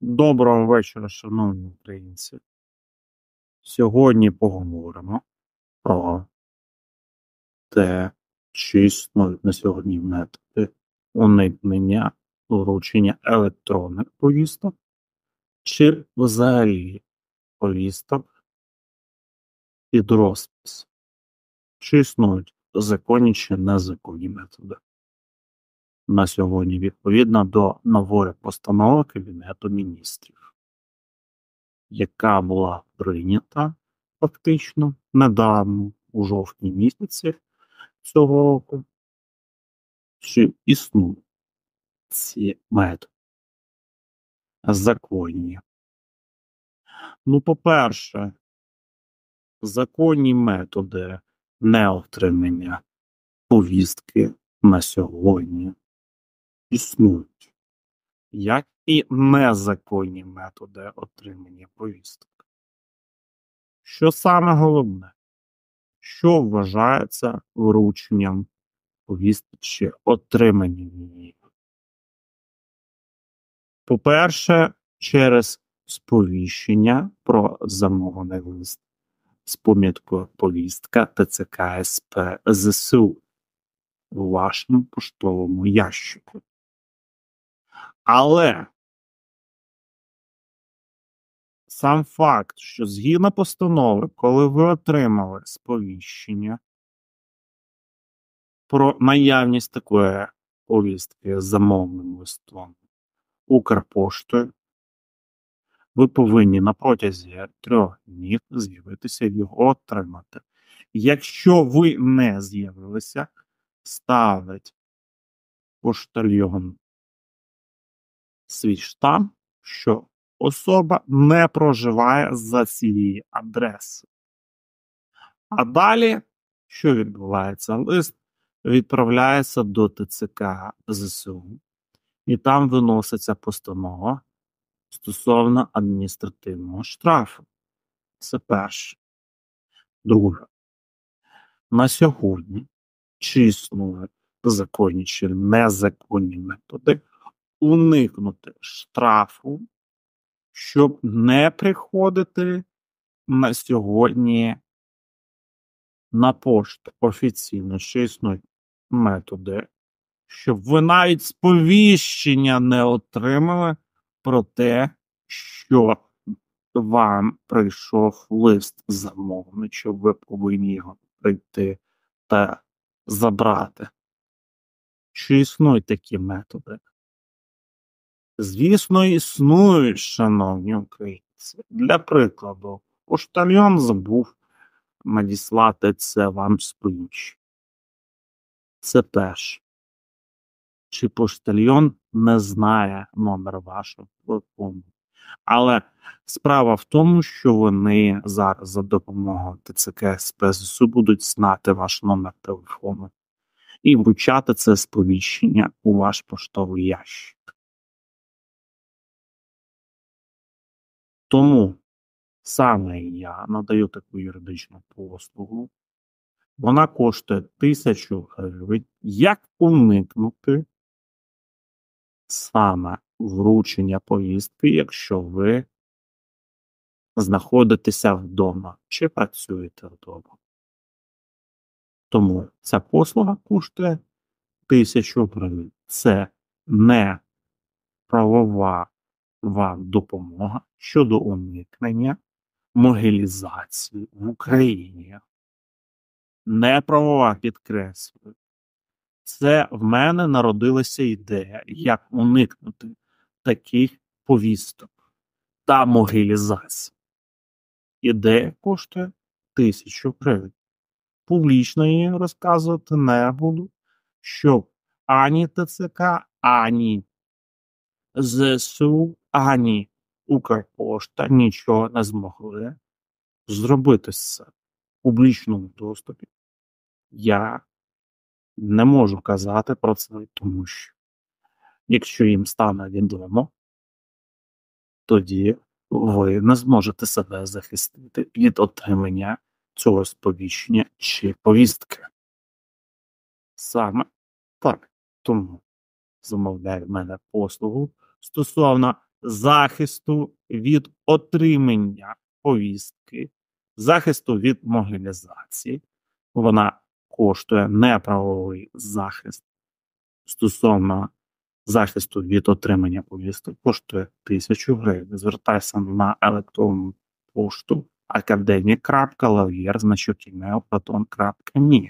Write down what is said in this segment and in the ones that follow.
Доброго вечора, шановні українці. Сьогодні поговоримо про те, чи існують на сьогодні методи уникнення вручення електронних повісток, чи взагалі повісток під розпис. Чи існують законні чи незаконні методи. На сьогодні відповідно до нової постанови Кабінету Міністрів, яка була прийнята фактично недавно, у жовтні місяці цього року, чи існують ці методи законні. Ну, по-перше, законні методи неотримання повістки на сьогодні існують, як і незаконні методи отримання повісток. Що саме головне? Що вважається врученням повістки чи отриманням її? По-перше, через сповіщення про замовний лист з поміткою повістка ТЦК СП ЗСУ у вашому поштовому ящику. Але сам факт, що згідно постанови, коли ви отримали сповіщення про наявність такої повістки з замовним листом Укрпоштою, ви повинні на протязі 3 днів з'явитися і його отримати. Якщо ви не з'явилися, ставить поштальйон свій штамп, що особа не проживає за цією адресою. А далі, що відбувається? Лист відправляється до ТЦК ЗСУ, і там виноситься постанова стосовно адміністративного штрафу. Це перше. Друге. На сьогодні чи існують законні чи незаконні методи уникнути штрафу, щоб не приходити на сьогодні на пошту офіційно, що існують методи, щоб ви навіть сповіщення не отримали про те, що вам прийшов лист замовний, що ви повинні його прийти та забрати. Чи існують такі методи? Звісно, існують, шановні українці. Для прикладу, поштальйон забув надіслати це вам сповіщення. Це перше. Чи поштальйон не знає номер вашого телефону. Але справа в тому, що вони зараз за допомогою ТЦК СП ЗСУ будуть знати ваш номер телефону і вручати це сповіщення у ваш поштовий ящик. Тому саме я надаю таку юридичну послугу. Вона коштує 1000 гривень. Як уникнути саме вручення повістки, якщо ви знаходитеся вдома чи працюєте вдома? Тому ця послуга коштує 1000 гривень. Це не правова вам допомога щодо уникнення мобілізації в Україні. Не правова, підкреслюю. Це в мене народилася ідея, як уникнути таких повісток та мобілізації. Ідея коштує 1000 гривень. Публічно її розказувати не буду, щоб ані ТЦК, ані ЗСУ, ані Укрпошта нічого не змогли зробити з цим. В публічному доступі я не можу казати про це, тому що якщо їм стане відомо, тоді ви не зможете себе захистити від отримання цього сповіщення чи повістки. Саме так. Тому замовляє в мене послугу стосовно захисту від отримання повістки, захисту від мобілізації. Вона коштує неправовий захист стосовно захисту від отримання повісток, коштує 1000 гривень. Звертайся на електронну пошту academic.lavir@gmail.com.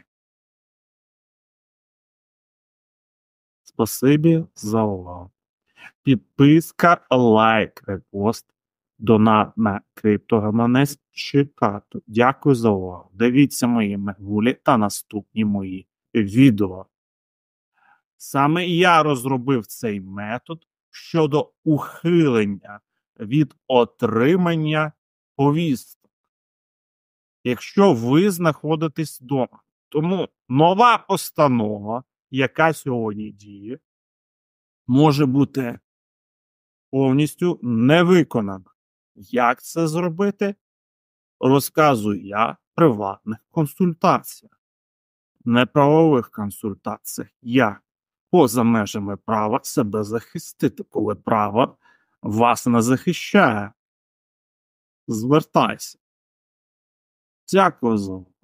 Спасибі за увагу. Підписка, лайк, репост, донат на криптогаманець чекати. Дякую за увагу. Дивіться мої мегулі та наступні мої відео. Саме я розробив цей метод щодо ухилення від отримання повісток, якщо ви знаходитесь вдома. Тому нова постанова, яка сьогодні діє, може бути повністю не виконана. Як це зробити? Розказую я в приватних консультаціях, неправових консультаціях. Як поза межами права себе захистити, коли право вас не захищає. Звертайся. Дякую за увагу.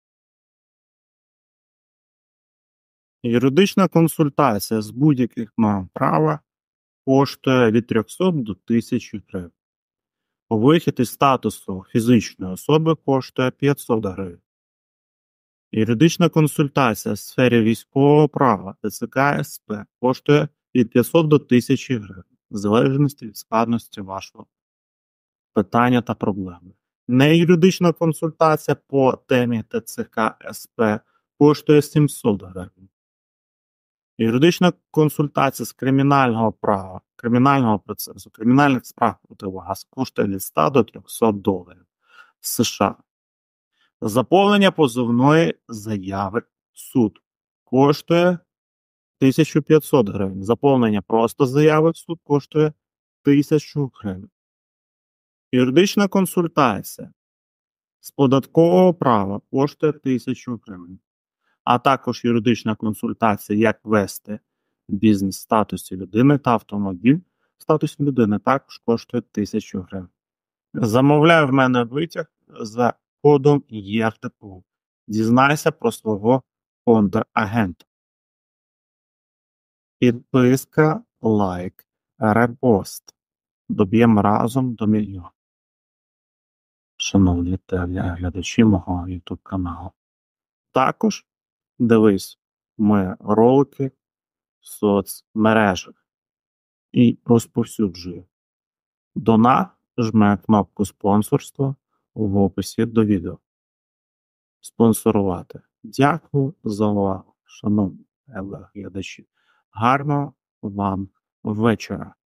Юридична консультація з будь-яких норм права коштує від 300 до 1000 гривень. Вихід із статусу фізичної особи коштує 500 гривень. Юридична консультація в сфері військового права ТЦК СП коштує від 500 до 1000 гривень, в залежності від складності вашого питання та проблеми. Неюридична консультація по темі ТЦК СП коштує 700 гривень. Юридична консультація з кримінального права, кримінального процесу, кримінальних справ проти вас коштує від 100 до 300 доларів США. Заповнення позовної заяви в суд коштує 1500 гривень. Заповнення просто заяви в суд коштує 1000 гривень. Юридична консультація з податкового права коштує 1000 гривень. А також юридична консультація, як вести бізнес в статусі людини та автомобіль в статусі людини також коштує 1000 гривень. Замовляй в мене витяг за кодом ЄРТПУ. Дізнайся про свого контрагента. Підписка, лайк, репост. Доб'ємо разом до мільйона. Шановні глядачі мого YouTube каналу. Також дивись мої ролики в соцмережах і розповсюджуй. Донат жме кнопку спонсорства в описі до відео. Спонсорувати. Дякую за увагу, шановні глядачі. Гарного вам вечора.